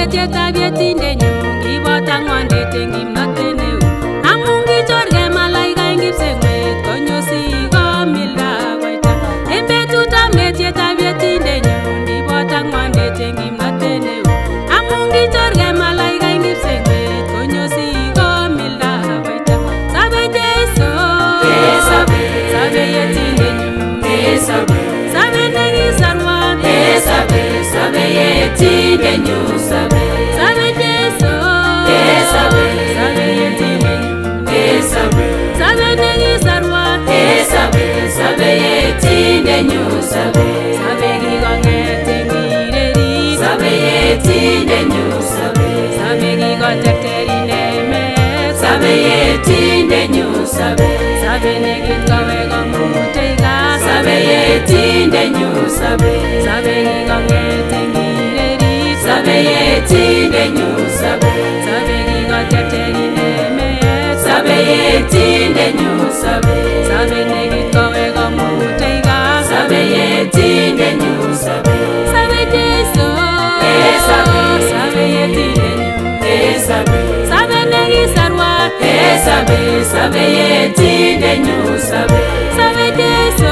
ng'atietab yetindenyu kiboto ng'wondit eng kimnotet neo amu kichorgei malaika eng kipsengwet konyosi komilda koita eng betutab ng'atietab yetindenyu kiboto ng'wondit eng kimnotet neo amu kichorgei malaika eng kipsengwet konyosi komilda koita Sobe Jeiso Sobe yetindenyu Sobe nekisarwan Sobe yetindenyu Sobe Jeiso Sobe yetindenyu Sobe nekisarwan Sobe yetindenyu Sobe kikong'et eng kirerit Sobe yetindenyu Sobe kikoterter inemet Sobe yetindenyu Sobe nekit kowe komutei gaa Sobe yetindenyu Sobe kikong'et eng kirerit Sobe yetindenyu Sobe kikoterter inemet Sobe yetindenyu Sobe nekit kowe komutei gaa Sobe yetindenyu Sobe Jeiso Sobe yetindenyu Sobe nekisarwan Sobe yetindenyu Sobe Jeiso